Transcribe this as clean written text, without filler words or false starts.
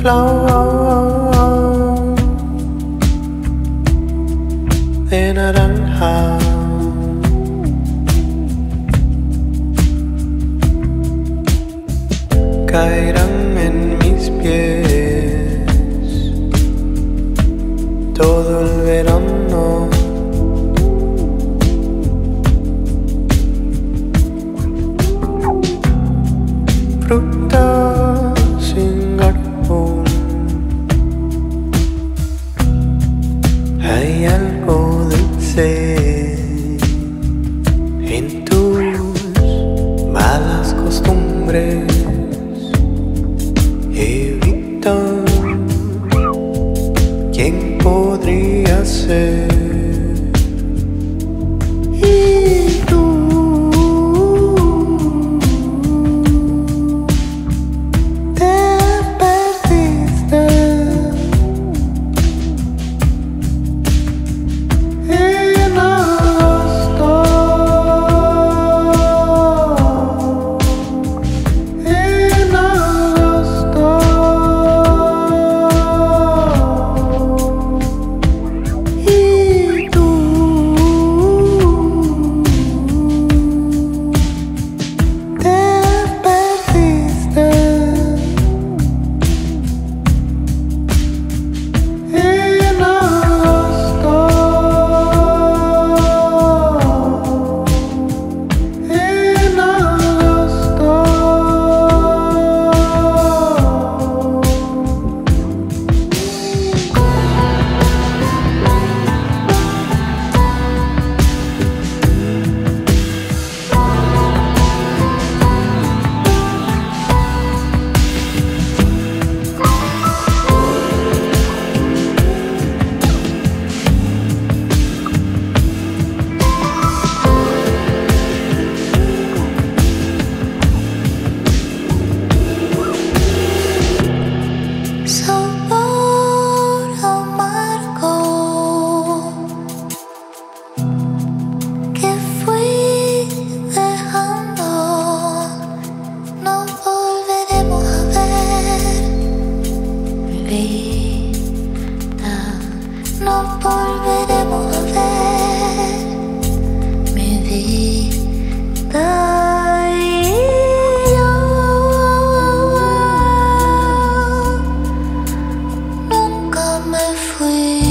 flor de naranja. Caerán en mis pies todo el verano. Fruta sin árbol, hay algo dulce en tus malas costumbres. Evitan, quien podría ser. Y tú te perdiste en agosto, en agosto. Y tú te perdiste en agosto, en agosto. Sabor amargo que fui dejando, no volveremos a ver. Vida, no volveremos a ver. Mi vida. Nunca me fui.